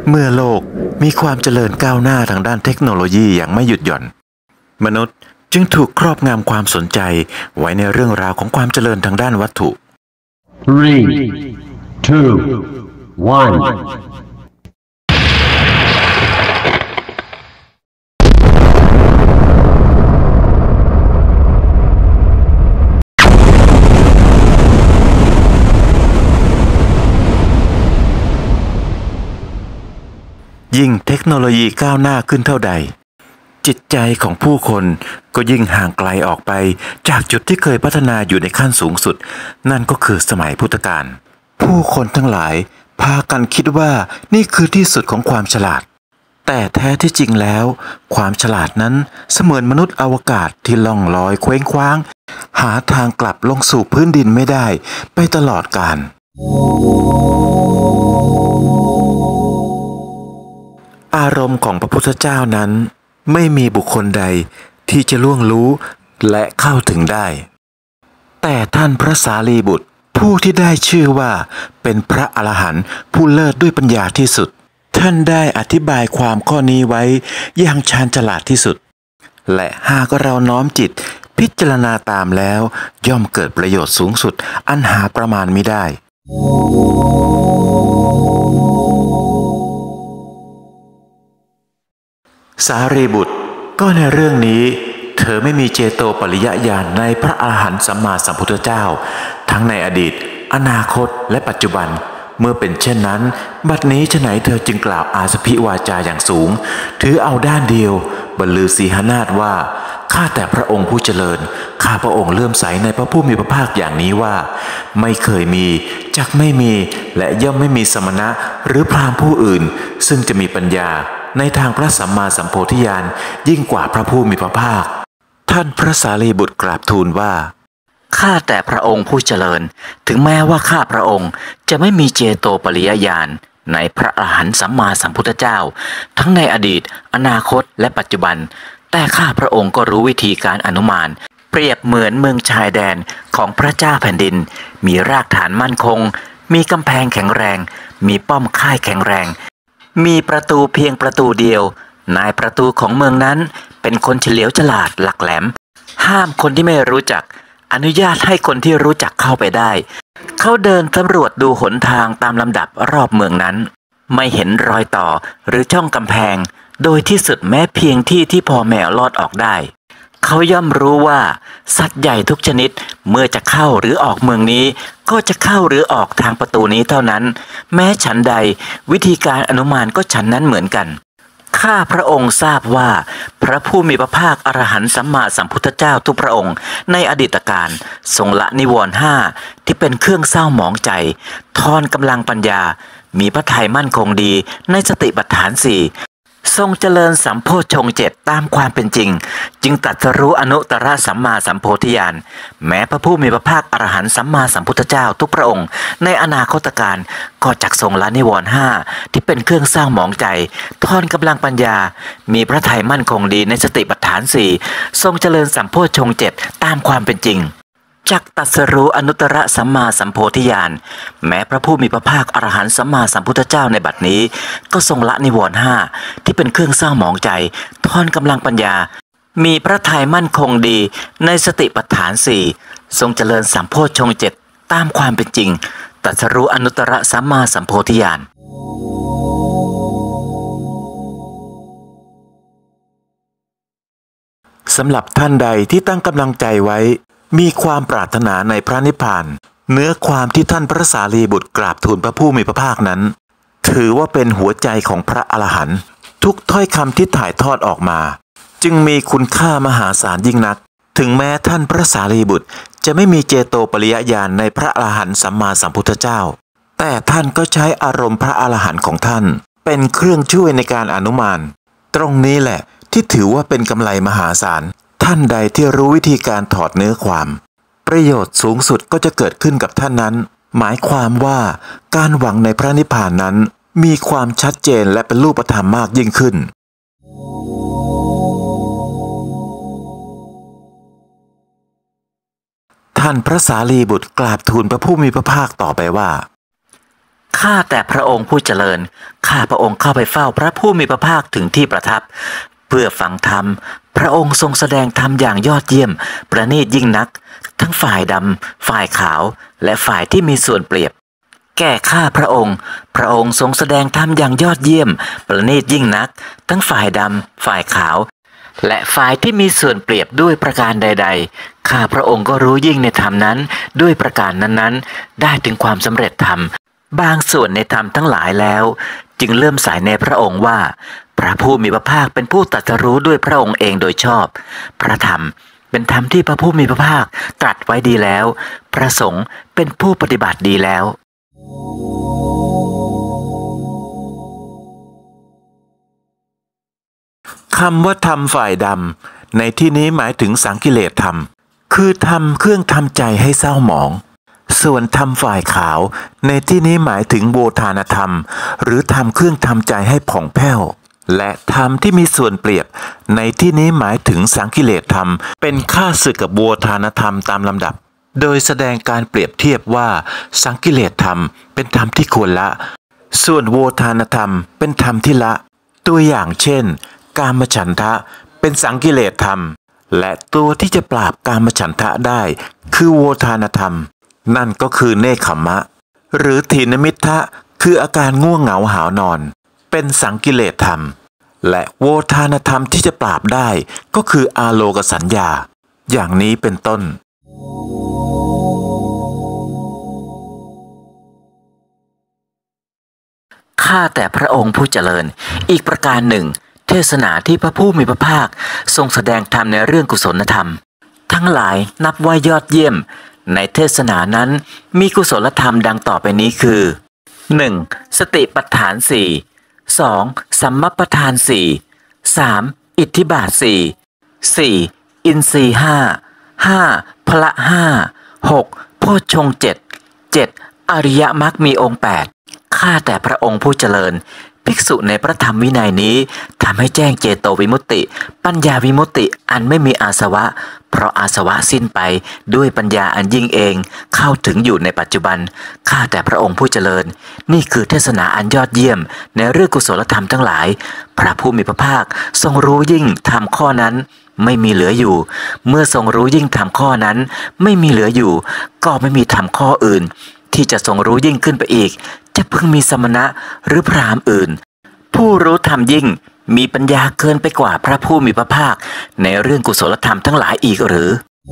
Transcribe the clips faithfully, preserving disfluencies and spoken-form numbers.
เมื่อโลกมีความเจริญก้าวหน้าทางด้านเทคโนโลยีอย่างไม่หยุดหย่อนมนุษย์จึงถูกครอบงำความสนใจไว้ในเรื่องราวของความเจริญทางด้านวัตถุ three two one ยิ่งเทคโนโลยีก้าวหน้าขึ้นเท่าใดจิตใจของผู้คนก็ยิ่งห่างไกลออกไปจากจุดที่เคยพัฒนาอยู่ในขั้นสูงสุดนั่นก็คือสมัยพุทธกาลผู้คนทั้งหลายพากันคิดว่านี่คือที่สุดของความฉลาดแต่แท้ที่จริงแล้วความฉลาดนั้นเสมือนมนุษย์อวกาศที่ล่องลอยเคว้งคว้างหาทางกลับลงสู่พื้นดินไม่ได้ไปตลอดกาลอารมณ์ของพระพุทธเจ้านั้นไม่มีบุคคลใดที่จะล่วงรู้และเข้าถึงได้แต่ท่านพระสารีบุตรผู้ที่ได้ชื่อว่าเป็นพระอรหันต์ผู้เลิศด้วยปัญญาที่สุดท่านได้อธิบายความข้อนี้ไว้อย่างชาญฉลาดที่สุดและหากเราน้อมจิตพิจารณาตามแล้วย่อมเกิดประโยชน์สูงสุดอันหาประมาณมิได้สารีบุตรก็ในเรื่องนี้เธอไม่มีเจโตปริยญาณในพระอรหันต์สัมมาสัมพุทธเจ้าทั้งในอดีตอนาคตและปัจจุบันเมื่อเป็นเช่นนั้นบัดนี้ฉะไหนเธอจึงกล่าวอาสพิวาจาอย่างสูงถือเอาด้านเดียวบรรลือสีหนาฏว่าข้าแต่พระองค์ผู้เจริญข้าพระองค์เลื่อมใสในพระผู้มีพระภาคอย่างนี้ว่าไม่เคยมีจักไม่มีและย่อมไม่มีสมณะหรือพราหมณ์ผู้อื่นซึ่งจะมีปัญญาในทางพระสัมมาสัมโพธิญาณยิ่งกว่าพระผู้มีพระภาคท่านพระสารีบุตรกราบทูลว่าข้าแต่พระองค์ผู้เจริญถึงแม้ว่าข้าพระองค์จะไม่มีเจโตปริยญาณในพระอรหันต์สัมมาสัมพุทธเจ้าทั้งในอดีตอนาคตและปัจจุบันแต่ข้าพระองค์ก็รู้วิธีการอนุมานเปรียบเหมือนเมืองชายแดนของพระเจ้าแผ่นดินมีรากฐานมั่นคงมีกำแพงแข็งแรงมีป้อมค่ายแข็งแรงมีประตูเพียงประตูเดียวนายประตูของเมืองนั้นเป็นคนเฉลียวฉลาดหลักแหลมห้ามคนที่ไม่รู้จักอนุญาตให้คนที่รู้จักเข้าไปได้เขาเดินสำรวจดูหนทางตามลำดับรอบเมืองนั้นไม่เห็นรอยต่อหรือช่องกำแพงโดยที่สุดแม้เพียงที่ที่พอแมวลอดออกได้เขาย่อมรู้ว่าสัตว์ใหญ่ทุกชนิดเมื่อจะเข้าหรือออกเมืองนี้ก็จะเข้าหรือออกทางประตูนี้เท่านั้นแม้ฉันใดวิธีการอนุมานก็ฉันนั้นเหมือนกันข้าพระองค์ทราบว่าพระผู้มีพระภาคอรหันต์สัมมาสัมพุทธเจ้าทุกพระองค์ในอดีตการทรงละนิวรณ์ห้าที่เป็นเครื่องเศร้าหมองใจทอนกำลังปัญญามีพระทัยมั่นคงดีในสติปัฏฐานสี่ทรงเจริญสัมโพชฌงค์เจ็ดตามความเป็นจริงจึงตรัสรู้อนุตตรสัมมาสัมโพธิญาณแม้พระผู้มีพระภาคอรหันต์สัมมาสัมพุทธเจ้าทุกพระองค์ในอนาคตการก็จักทรงละนิวรณ์ห้าที่เป็นเครื่องสร้างหมองใจทอนกำลังปัญญามีพระทัยมั่นคงดีในสติปัฏฐานสี่ทรงเจริญสัมโพชฌงค์เจ็ดตามความเป็นจริงจักตรัสรู้อนุตตรสัมมาสัมโพธิญาณแม้พระผู้มีพระภาคอรหันต์สัมมาสัมพุทธเจ้าในบัดนี้ก็ทรงละนิวรณ์ห้าที่เป็นเครื่องเศร้าหมองใจทอนกำลังปัญญามีพระทัยมั่นคงดีในสติปัฏฐานสี่ทรงเจริญสัมโพชฌงค์เจ็ดตามความเป็นจริงตรัสรู้อนุตตรสัมมาสัมโพธิญาณสำหรับท่านใดที่ตั้งกำลังใจไว้มีความปรารถนาในพระนิพพานเนื้อความที่ท่านพระสารีบุตรกราบทูลพระผู้มีพระภาคนั้นถือว่าเป็นหัวใจของพระอรหันต์ทุกถ้อยคำที่ถ่ายทอดออกมาจึงมีคุณค่ามหาศาลยิ่งนักถึงแม้ท่านพระสารีบุตรจะไม่มีเจโตปริยญาณในพระอรหันต์สัมมาสัมพุทธเจ้าแต่ท่านก็ใช้อารมณ์พระอรหันต์ของท่านเป็นเครื่องช่วยในการอนุมานตรงนี้แหละที่ถือว่าเป็นกำไรมหาศาลท่านใดที่รู้วิธีการถอดเนื้อความประโยชน์สูงสุดก็จะเกิดขึ้นกับท่านนั้นหมายความว่าการหวังในพระนิพพานนั้นมีความชัดเจนและเป็นรูปธรรมมากยิ่งขึ้นท่านพระสารีบุตรกราบทูลพระผู้มีพระภาคต่อไปว่าข้าแต่พระองค์ผู้เจริญข้าพระองค์เข้าไปเฝ้าพระผู้มีพระภาคถึงที่ประทับเพื่อฟังธรรมพระองค์ทรงแสดงธรรมอย่างยอดเยี่ยมประณีตยิ่งนักทั้งฝ่ายดำฝ่ายขาวและฝ่ายที่มีส่วนเปรียบแก่ข้าพระองค์พระองค์ทรงแสดงธรรมอย่างยอดเยี่ยมประณีตยิ่งนักทั้งฝ่ายดำฝ่ายขาวและฝ่ายที่มีส่วนเปรียบด้วยประการใดๆข้าพระองค์ก็รู้ยิ่งในธรรมนั้นด้วยประการนั้นๆได้ถึงความสำเร็จธรรมบางส่วนในธรรมทั้งหลายแล้วจึงเลื่อมใสในพระองค์ว่าพระผู้มีพระภาคเป็นผู้ตรัสรู้ด้วยพระองค์เองโดยชอบพระธรรมเป็นธรรมที่พระผู้มีพระภาคตรัสไว้ดีแล้วพระสงฆ์เป็นผู้ปฏิบัติดีแล้วคำว่าธรรมฝ่ายดำในที่นี้หมายถึงสังกิเลสธรรมคือธรรมเครื่องทำใจให้เศร้าหมองส่วนธรรมฝ่ายขาวในที่นี้หมายถึงโวทานธรรมหรือธรรมเครื่องทำใจให้ผ่องแผ้วและธรรมที่มีส่วนเปรียบในที่นี้หมายถึงสังกิเลสธรรมเป็นข้าศึกกับโวทานธรรมตามลำดับโดยแสดงการเปรียบเทียบว่าสังกิเลสธรรมเป็นธรรมที่ควรละส่วนโวทานธรรมเป็นธรรมที่ละตัวอย่างเช่นกามฉันทะเป็นสังกิเลสธรรมและตัวที่จะปราบกามฉันทะได้คือโวทานธรรมนั่นก็คือเนคขมมะหรือถีนมิทธะคืออาการง่วงเหงาหาวนอนเป็นสังกิเลสธรรมและโวทานธรรมที่จะปราบได้ก็คืออาโลกสัญญาอย่างนี้เป็นต้นข้าแต่พระองค์ผู้เจริญอีกประการหนึ่งเทศนาที่พระผู้มีพระภาคทรงแสดงธรรมในเรื่องกุศลธรรมทั้งหลายนับว่ายอดเยี่ยมในเทศนานั้นมีกุศลธรรมดังต่อไปนี้คือ หนึ่ง. สติปัฏฐานสี่ สอง. สัมมัปปทานสี่ สาม. อิทธิบาทสี่ สี่. อินทรีย์ห้า ห้า. พละห้า หก. โพชฌงค์เจ็ด เจ็ด. อริยมรรคมีองค์แปดข้าแต่พระองค์ผู้เจริญภิกษุในพระธรรมวินัยนี้ทำให้แจ้งเจโตวิมุตติปัญญาวิมุตติอันไม่มีอาสวะเพราะอาสวะสิ้นไปด้วยปัญญาอันยิ่งเองเข้าถึงอยู่ในปัจจุบันข้าแต่พระองค์ผู้เจริญนี่คือเทศนาอันยอดเยี่ยมในเรื่องกุศลธรรมทั้งหลายพระผู้มีพระภาคทรงรู้ยิ่งธรรมข้อนั้นไม่มีเหลืออยู่เมื่อทรงรู้ยิ่งธรรมข้อนั้นไม่มีเหลืออยู่ก็ไม่มีธรรมข้ออื่นที่จะทรงรู้ยิ่งขึ้นไปอีกจะพึงมีสมณะหรือพราหมณ์อื่นผู้รู้ธรรมยิ่งมีปัญญาเกินไปกว่าพระผู้มีพระภาคในเรื่องกุศลธรรมทั้งหลายอีกหรือ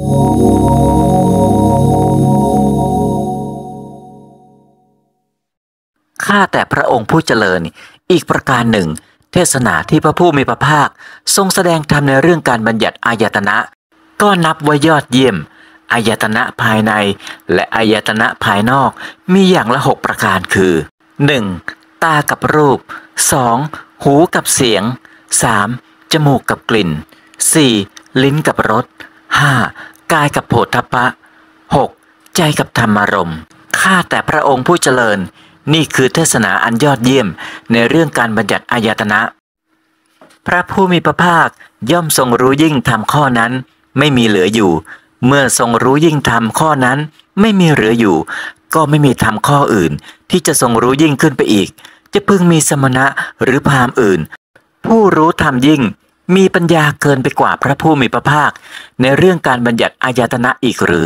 ข้าแต่พระองค์ผู้เจริญอีกประการหนึ่งเทศนาที่พระผู้มีพระภาคทรงแสดงธรรมในเรื่องการบัญญัติอายตนะก็นับว่ายอดเยี่ยมอายตนะภายในและอายตนะภายนอกมีอย่างละหกประการคือ หนึ่ง. ตากับรูป สอง. หูกับเสียง สาม. จมูกกับกลิ่น สี่. ลิ้นกับรส ห้า. กายกับโผฏฐัพพะ หก. ใจกับธรรมารมณ์ข้าแต่พระองค์ผู้เจริญนี่คือเทศนาอันยอดเยี่ยมในเรื่องการบัญญัติอายตนะพระผู้มีพระภาคย่อมทรงรู้ยิ่งธรรมข้อนั้นไม่มีเหลืออยู่เมื่อทรงรู้ยิ่งธรรมข้อนั้นไม่มีเหลืออยู่ก็ไม่มีธรรมข้ออื่นที่จะทรงรู้ยิ่งขึ้นไปอีกจะพึงมีสมณะหรือพราหมณ์อื่นผู้รู้ธรรมยิ่งมีปัญญาเกินไปกว่าพระผู้มีพระภาคในเรื่องการบัญญัติอายตนะอีกหรือ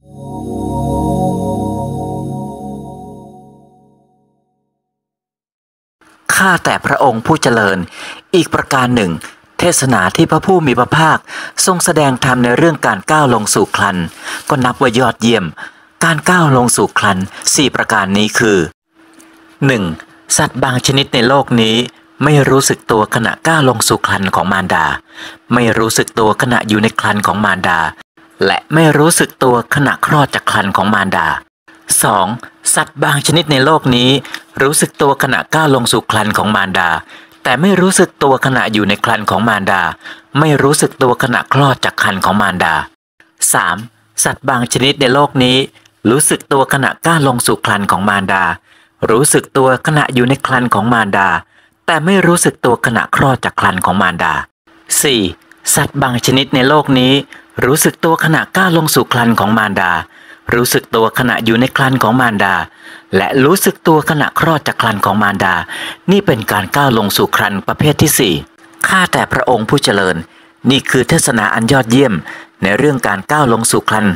ข้าแต่พระองค์ผู้เจริญอีกประการหนึ่งเทศนาที่พระผู้มีพระภาคทรงแสดงธรรมในเรื่องการก้าวลงสู่ครรภ์ก็นับว่ายอดเยี่ยมการก้าวลงสู่ครรภ์สี่ประการนี้คือ หนึ่ง. สัตว์บางชนิดในโลกนี้ไม่รู้สึกตัวขณะก้าวลงสู่ครรภ์ของมารดาไม่รู้สึกตัวขณะอยู่ในครรภ์ของมารดาและไม่รู้สึกตัวขณะคลอดจากครรภ์ของมารดา สอง. สัตว์บางชนิดในโลกนี้รู้สึกตัวขณะก้าวลงสู่ครรภ์ของมารดาแต่ไม่รู้สึกตัวขณะอยู่ในครรภ์ของมารดาไม่รู้สึกตัวขณะคลอดจากครรภ์ของมารดา สาม. สัตว์บางชนิดในโลกนี้รู้สึกตัวขณะก้าวลงสู่ครรภ์ของมารดารู้สึกตัวขณะอยู่ในครรภ์ของมารดาแต่ไม่รู้สึกตัวขณะคลอดจากครรภ์ของมารดา สี่. สัตว์บางชนิดในโลกนี้รู้สึกตัวขณะก้าวลงสู่ครรภ์ของมารดารู้สึกตัวขณะอยู่ในครรภ์ของมารดาและรู้สึกตัวขณะคลอดจากครรภ์ของมารดานี่เป็นการก้าวลงสู่ครรภ์ประเภทที่สี่ข้าแต่พระองค์ผู้เจริญนี่คือเทศนาอันยอดเยี่ยมในเรื่องการก้าวลงสู่ครรภ์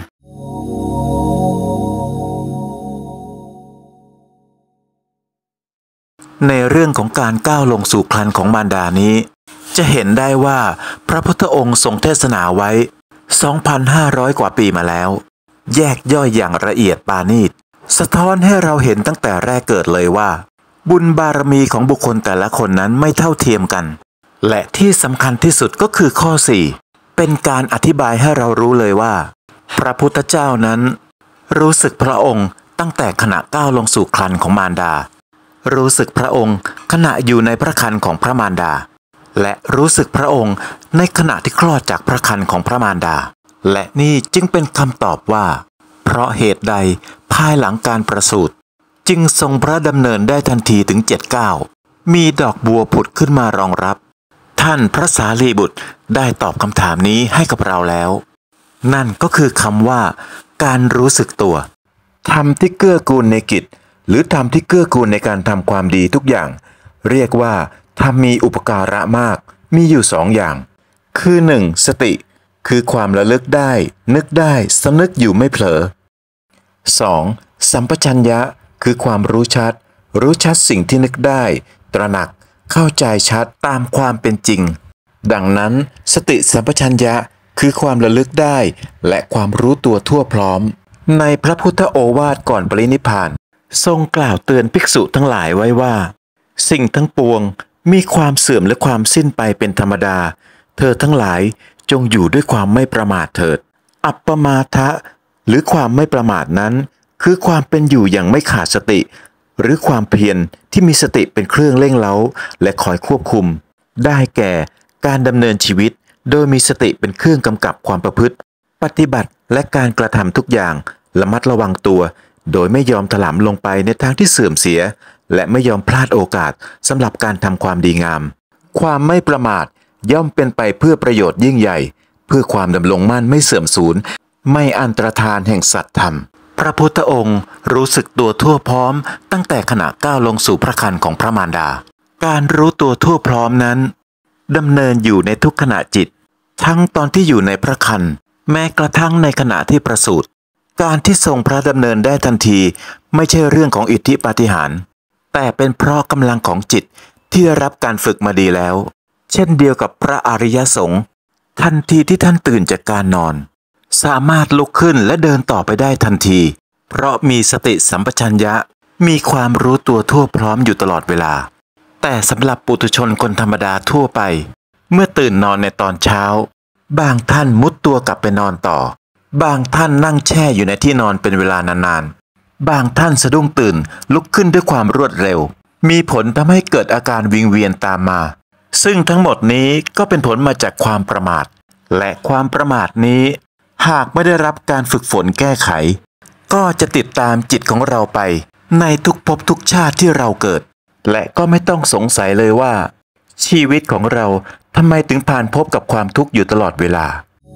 ในเรื่องของการก้าวลงสู่ครรภ์ของมารดานี้จะเห็นได้ว่าพระพุทธองค์ทรงเทศนาไว้ สองพันห้าร้อย กว่าปีมาแล้วแยกย่อยอย่างละเอียดปาณีตสะท้อนให้เราเห็นตั้งแต่แรกเกิดเลยว่าบุญบารมีของบุคคลแต่ละคนนั้นไม่เท่าเทียมกันและที่สำคัญที่สุดก็คือข้อสี่เป็นการอธิบายให้เรารู้เลยว่าพระพุทธเจ้านั้นรู้สึกพระองค์ตั้งแต่ขณะก้าวลงสู่ครรภ์ของมารดารู้สึกพระองค์ขณะอยู่ในพระครรภ์ของพระมารดาและรู้สึกพระองค์ในขณะที่คลอดจากพระครรภ์ของพระมารดาและนี่จึงเป็นคำตอบว่าเพราะเหตุใดภายหลังการประสูติจึงทรงพระดำเนินได้ทันทีถึงเจ็ดก้าวมีดอกบัวผุดขึ้นมารองรับท่านพระสารีบุตรได้ตอบคำถามนี้ให้กับเราแล้วนั่นก็คือคำว่าการรู้สึกตัวธรรมที่เกื้อกูลในกิจหรือธรรมที่เกื้อกูลในการทำความดีทุกอย่างเรียกว่าธรรมมีอุปการะมากมีอยู่สองอย่างคือหนึ่งสติคือความระลึกได้นึกได้สำนึกอยู่ไม่เผลอ สอง. สัมปชัญญะคือความรู้ชัดรู้ชัดสิ่งที่นึกได้ตระหนักเข้าใจชัดตามความเป็นจริงดังนั้นสติสัมปชัญญะคือความระลึกได้และความรู้ตัวทั่วพร้อมในพระพุทธโอวาทก่อนปรินิพพานทรงกล่าวเตือนภิกษุทั้งหลายไว้ว่าสิ่งทั้งปวงมีความเสื่อมและความสิ้นไปเป็นธรรมดาเธอทั้งหลายจงอยู่ด้วยความไม่ประมาทเถิดอัปปมาทะหรือความไม่ประมาทนั้นคือความเป็นอยู่อย่างไม่ขาดสติหรือความเพียรที่มีสติเป็นเครื่องเร่งเร้าและคอยควบคุมได้แก่การดำเนินชีวิตโดยมีสติเป็นเครื่องกำกับความประพฤติปฏิบัติและการกระทำทุกอย่างระมัดระวังตัวโดยไม่ยอมถลำลงไปในทางที่เสื่อมเสียและไม่ยอมพลาดโอกาสสำหรับการทำความดีงามความไม่ประมาทย่อมเป็นไปเพื่อประโยชน์ยิ่งใหญ่เพื่อความดำรงมั่นไม่เสื่อมสูญไม่อันตรธานแห่งสัตธรรมพระพุทธองค์รู้สึกตัวทั่วพร้อมตั้งแต่ขณะก้าวลงสู่พระครรภ์ของพระมารดาการรู้ตัวทั่วพร้อมนั้นดำเนินอยู่ในทุกขณะจิตทั้งตอนที่อยู่ในพระครรภ์แม้กระทั่งในขณะที่ประสูติการที่ทรงพระดำเนินได้ทันทีไม่ใช่เรื่องของอิทธิปาฏิหาริย์แต่เป็นเพราะกำลังของจิตที่ได้รับการฝึกมาดีแล้วเช่นเดียวกับพระอริยสงฆ์ทันทีที่ท่านตื่นจากการนอนสามารถลุกขึ้นและเดินต่อไปได้ทันทีเพราะมีสติสัมปชัญญะมีความรู้ตัวทั่วพร้อมอยู่ตลอดเวลาแต่สำหรับปุถุชนคนธรรมดาทั่วไปเมื่อตื่นนอนในตอนเช้าบางท่านมุดตัวกลับไปนอนต่อบางท่านนั่งแช่อยู่ในที่นอนเป็นเวลานานๆบางท่านสะดุ้งตื่นลุกขึ้นด้วยความรวดเร็วมีผลทำให้เกิดอาการวิงเวียนตามมาซึ่งทั้งหมดนี้ก็เป็นผลมาจากความประมาทและความประมาทนี้หากไม่ได้รับการฝึกฝนแก้ไขก็จะติดตามจิตของเราไปในทุกภพทุกชาติที่เราเกิดและก็ไม่ต้องสงสัยเลยว่าชีวิตของเราทำไมถึงผ่านพบกับความทุกข์อยู่ตลอดเวลา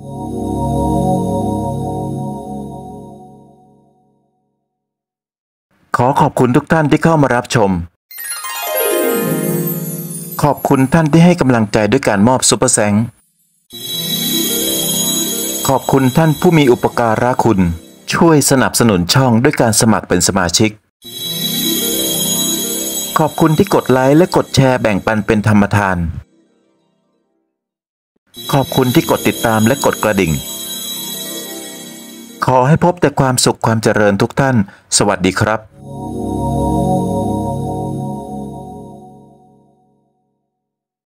ขอขอบคุณทุกท่านที่เข้ามารับชมขอบคุณท่านที่ให้กำลังใจด้วยการมอบซุปเปอร์แซงขอบคุณท่านผู้มีอุปการะคุณช่วยสนับสนุนช่องด้วยการสมัครเป็นสมาชิกขอบคุณที่กดไลค์และกดแชร์แบ่งปันเป็นธรรมทานขอบคุณที่กดติดตามและกดกระดิ่งขอให้พบแต่ความสุขความเจริญทุกท่านสวัสดีครับ